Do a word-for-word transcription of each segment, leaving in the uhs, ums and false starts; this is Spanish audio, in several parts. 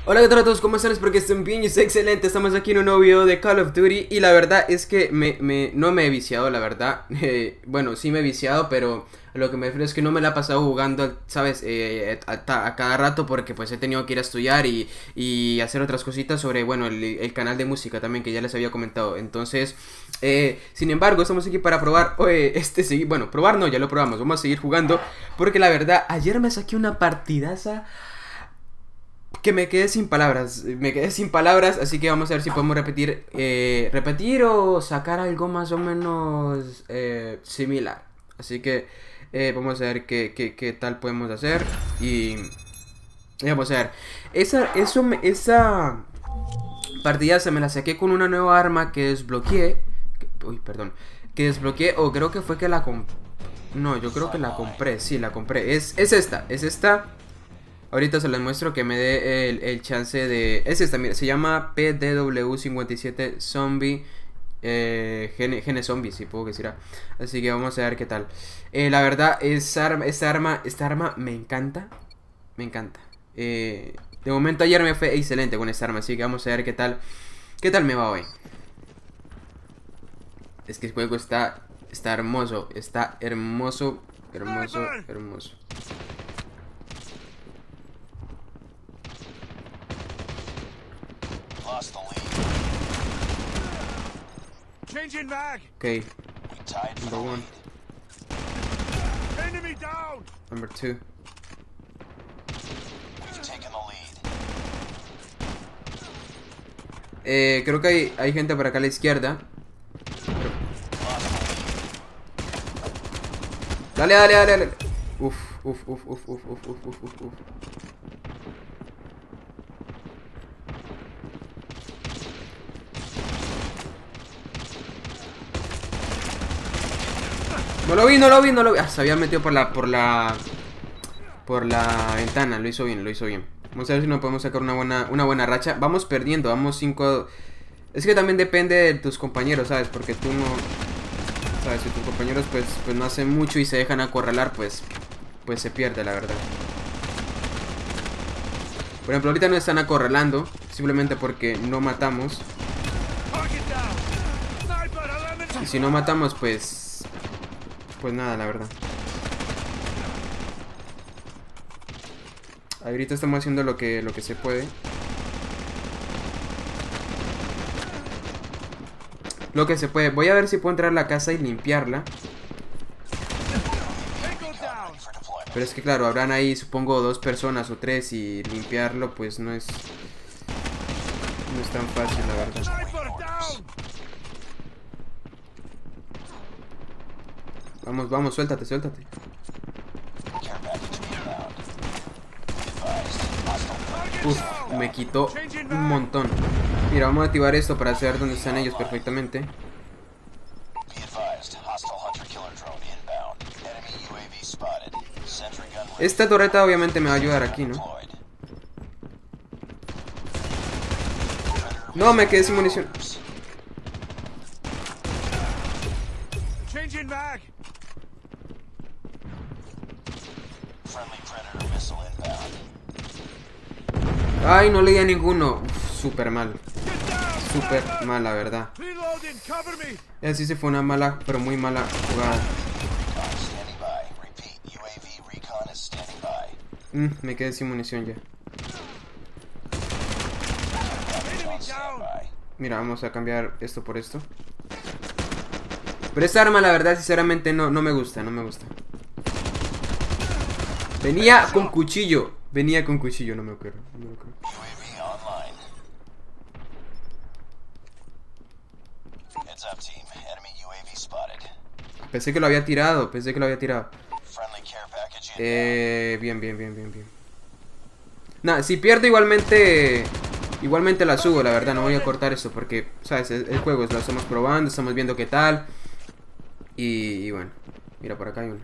Hola, ¿qué tal a todos? ¿Cómo están? Espero que estén bien y es excelente. Estamos aquí en un nuevo video de Call of Duty. Y la verdad es que me, me, no me he viciado, la verdad. Eh, bueno, sí me he viciado, pero a lo que me refiero es que no me la he pasado jugando, ¿sabes? Eh, a, a, a cada rato porque pues he tenido que ir a estudiar y, y hacer otras cositas sobre, bueno, el, el canal de música también que ya les había comentado. Entonces, eh, sin embargo, estamos aquí para probar, eh, este, sí, bueno, probar no, ya lo probamos. Vamos a seguir jugando porque la verdad, ayer me saqué una partidaza que me quedé sin palabras, me quedé sin palabras, así que vamos a ver si podemos repetir, eh, repetir o sacar algo más o menos eh, similar. Así que eh, vamos a ver qué, qué, qué tal podemos hacer y, y vamos a ver. Esa, eso, me, esa partida se me la saqué con una nueva arma que desbloqueé, que, uy, perdón, que desbloqueé o creo que fue que la compré. No, yo creo que la compré, sí, la compré. Es, es esta, es esta. Ahorita se les muestro que me dé el, el chance de... Es esta, mira, se llama P D W cincuenta y siete Zombie. Eh, gene, gene Zombie, si puedo decir. Así que vamos a ver qué tal. Eh, la verdad, esa arma, esta arma, esta arma me encanta. Me encanta. Eh, de momento ayer me fue excelente con esta arma, así que vamos a ver qué tal. ¿Qué tal me va hoy? Es que el juego está, está hermoso. Está hermoso, hermoso, hermoso. Okay. Number one. Number two. Eh, creo que hay, hay gente por acá a la izquierda. Dale, dale, dale, dale. Uf, uf, uf, uf, uf, uf, uf, uf, uf, uf. No lo vi, no lo vi, no lo vi. Ah, se había metido por la, por la, por la ventana. Lo hizo bien, lo hizo bien. Vamos a ver si nos podemos sacar una buena, una buena racha. Vamos perdiendo, vamos cinco. Es que también depende de tus compañeros, ¿sabes? Porque tú no, ¿sabes? Si tus compañeros pues, pues no hacen mucho y se dejan acorralar, pues, pues se pierde, la verdad. Por ejemplo, ahorita nos están acorralando simplemente porque no matamos. Y si no matamos, pues... Pues nada, la verdad. Ahorita estamos haciendo lo que, lo que se puede. Lo que se puede. Voy a ver si puedo entrar a la casa y limpiarla. Pero es que claro, habrán ahí supongo dos personas o tres y limpiarlo pues no es... No es tan fácil, la verdad. Vamos, vamos, suéltate, suéltate. Uf, me quitó un montón. Mira, vamos a activar esto para saber dónde están ellos perfectamente. Esta torreta obviamente me va a ayudar aquí, ¿no? No, me quedé sin munición. Ay, no le di a ninguno. Uf, súper mal. Súper mal, la verdad. Así se fue una mala, pero muy mala jugada. Mm, me quedé sin munición ya. Mira, vamos a cambiar esto por esto. Pero esta arma, la verdad, sinceramente no, no me gusta, no me gusta. Venía con cuchillo. Venía con cuchillo, no me acuerdo. No me acuerdo. Pensé que lo había tirado, pensé que lo había tirado. Eh, bien, bien, bien, bien, bien. Nada, si pierdo igualmente... Igualmente la subo, la verdad, no voy a cortar esto porque, ¿sabes? El, el juego lo estamos probando, estamos viendo qué tal. Y, y bueno, mira, por acá hay uno.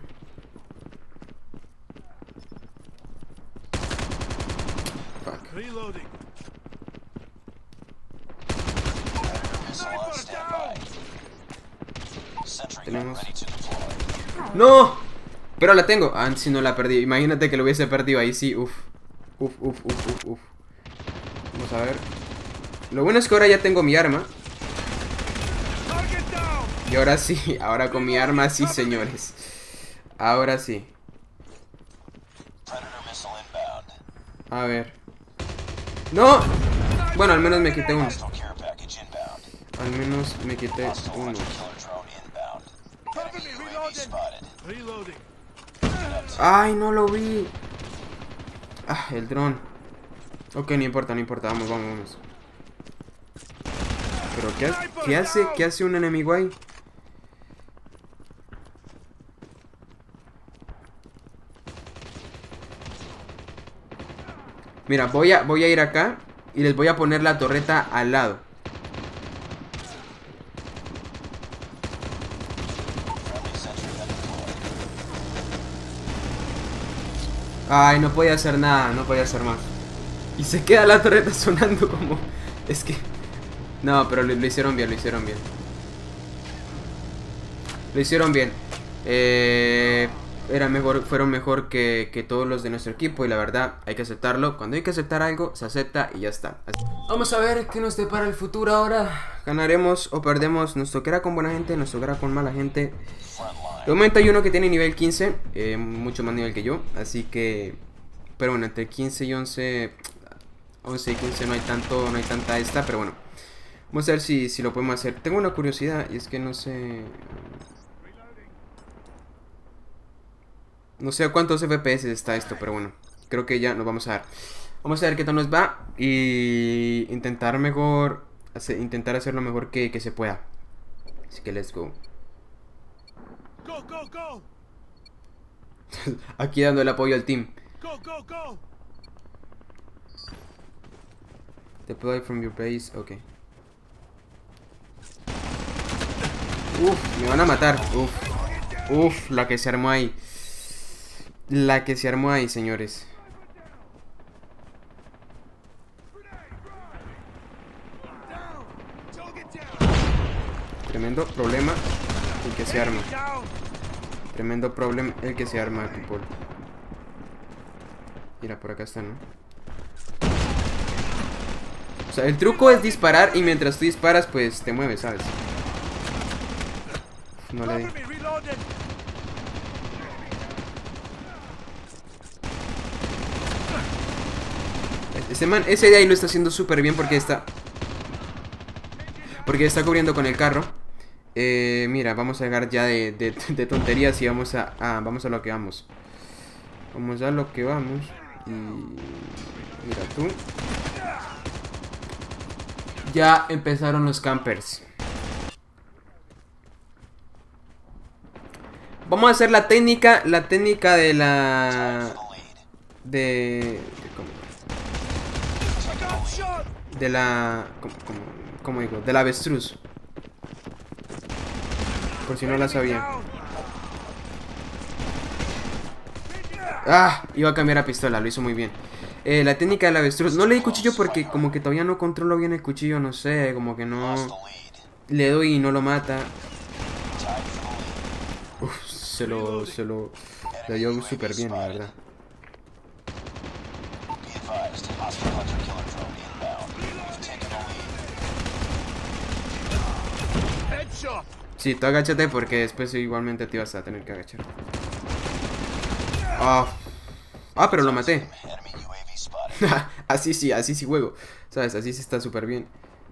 Tenemos... ¡No! Pero la tengo. Ah, si no la perdí. Imagínate que lo hubiese perdido ahí, sí. Uf. Uf, uf, uf, uf, uf. Vamos a ver. Lo bueno es que ahora ya tengo mi arma. Y ahora sí, ahora con mi arma sí, señores. Ahora sí. A ver. ¡No! Bueno, al menos me quité uno. Al menos me quité uno. ¡Ay, no lo vi! Ah, el dron. Ok, no importa, no importa. Vamos, vamos, vamos. ¿Pero qué, ha qué hace? ¿Qué hace un enemigo ahí? Mira, voy a, voy a ir acá y les voy a poner la torreta al lado. Ay, no podía hacer nada, no podía hacer más. Y se queda la torreta sonando como... Es que... No, pero lo, lo hicieron bien, lo hicieron bien. Lo hicieron bien. Eh... Era mejor, fueron mejor que, que todos los de nuestro equipo. Y la verdad, hay que aceptarlo. Cuando hay que aceptar algo, se acepta y ya está. Vamos a ver qué nos depara el futuro ahora. Ganaremos o perdemos. Nos tocará con buena gente, nos tocará con mala gente. De momento hay uno que tiene nivel quince, eh, mucho más nivel que yo. Así que... Pero bueno, entre quince y once... once y quince no hay tanto, no hay tanta esta. Pero bueno, vamos a ver si, si lo podemos hacer. Tengo una curiosidad y es que no sé... No sé a cuántos F P S está esto, pero bueno, creo que ya nos vamos a dar. Vamos a ver qué tal nos va y intentar mejor, hacer, intentar hacer lo mejor que, que se pueda. Así que let's go. Go, go, go. Aquí dando el apoyo al team. Go, go, go. Deploy from your base, ok. Uf, me van a matar. Uf, uf, la que se armó ahí. La que se armó ahí, señores. Tremendo problema el que se arma. Tremendo problema el que se arma, people. Mira, por acá está, ¿no? O sea, el truco es disparar y mientras tú disparas, pues te mueves, ¿sabes? No le di. Ese man, ese de ahí lo está haciendo súper bien porque está... Porque está cubriendo con el carro. Eh, mira, vamos a dejar ya de, de, de tonterías y vamos a, a... Vamos a lo que vamos. Vamos a lo que vamos. Y... Mira tú. Ya empezaron los campers. Vamos a hacer la técnica, la técnica de la... De... De la... ¿Cómo, cómo, cómo digo? De la avestruz. Por si no la sabía. Ah, iba a cambiar a pistola, lo hizo muy bien. Eh, la técnica del avestruz. No le di cuchillo porque como que todavía no controlo bien el cuchillo, no sé, como que no... Le doy y no lo mata. Uf, se lo... Se lo... Le dio súper bien, la verdad. Sí, tú agáchate porque después igualmente te ibas a tener que agachar. Ah, ah, pero lo maté. Así sí, así sí juego. ¿Sabes? Así sí está súper bien.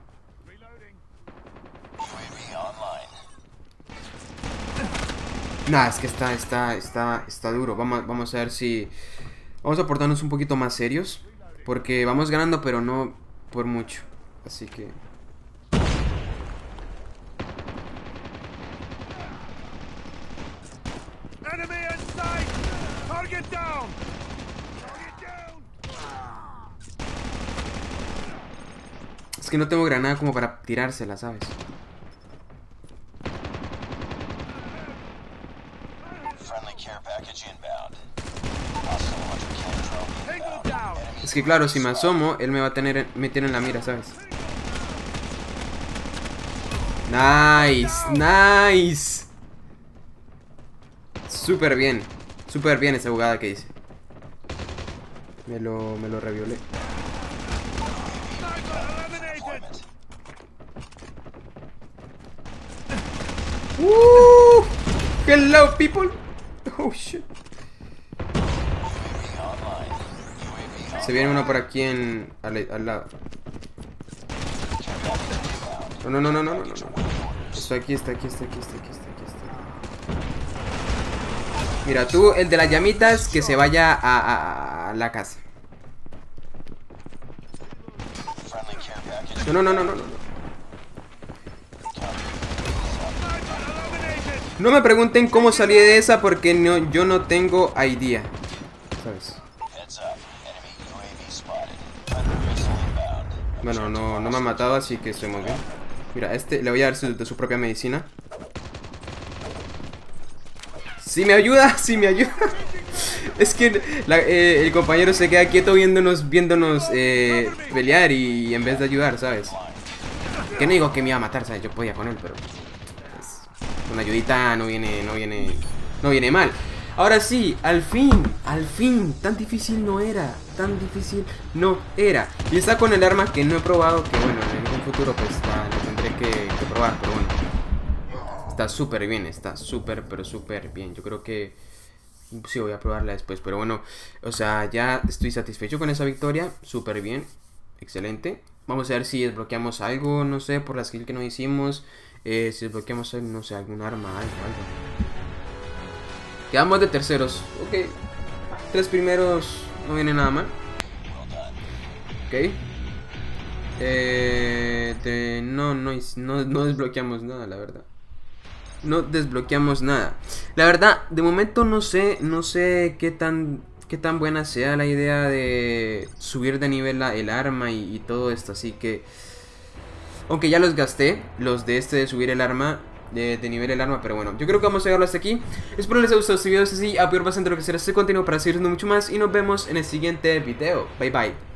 Nah, es que está, está, está, está duro. Vamos, vamos a ver si... Vamos a portarnos un poquito más serios. Porque vamos ganando, pero no por mucho. Así que... Es que no tengo granada como para tirársela, ¿sabes? Es que claro, si me asomo, él me va a tener me tiene en la mira, ¿sabes? Nice, nice. Súper bien, súper bien esa jugada que hice. Me lo, me lo reviolé. Uh, hello, people. Oh, shit. Se viene uno por aquí en... Al, al lado. No, no, no, no, no, no, no. Está aquí, está aquí, está aquí, está aquí, está aquí, está. Mira, tú, el de las llamitas, que se vaya a, a, a la casa. No, no, no, no, no, no. No me pregunten cómo salí de esa porque no, yo no tengo idea. ¿Sabes? Bueno, no, no me ha matado, así que estoy muy bien. Mira, este le voy a dar su, de su propia medicina. ¡Sí me ayuda! ¡Sí me ayuda! Es que la, eh, el compañero se queda quieto viéndonos, viéndonos eh, pelear y en vez de ayudar, ¿sabes? Que no digo que me iba a matar, ¿sabes? Yo podía con él, pero pues, una ayudita no viene, no viene, no viene mal. Ahora sí, al fin, al fin, tan difícil no era, tan difícil no era. Y está con el arma que no he probado, que bueno, en algún futuro pues la, la tendré que, que probar, pero bueno. Está súper bien, está súper, pero súper bien. Yo creo que sí voy a probarla después, pero bueno, o sea, ya estoy satisfecho con esa victoria, súper bien, excelente. Vamos a ver si desbloqueamos algo, no sé, por la skill que no hicimos, eh, si desbloqueamos, no sé, algún arma, algo, algo. Quedamos de terceros, ok. Tres primeros no viene nada mal. Ok. Eh, de, no, no, no, no desbloqueamos nada, la verdad. No desbloqueamos nada. La verdad, de momento no sé, no sé qué tan, qué tan buena sea la idea de subir de nivel la, el arma y, y todo esto. Así que, aunque ya los gasté, los de este de subir el arma, de, de nivel el arma, pero bueno, yo creo que vamos a llegarlo hasta aquí. Espero les haya gustado este video, si así, apoyar bastante lo que será este contenido para seguir haciendo mucho más y nos vemos en el siguiente video. Bye bye.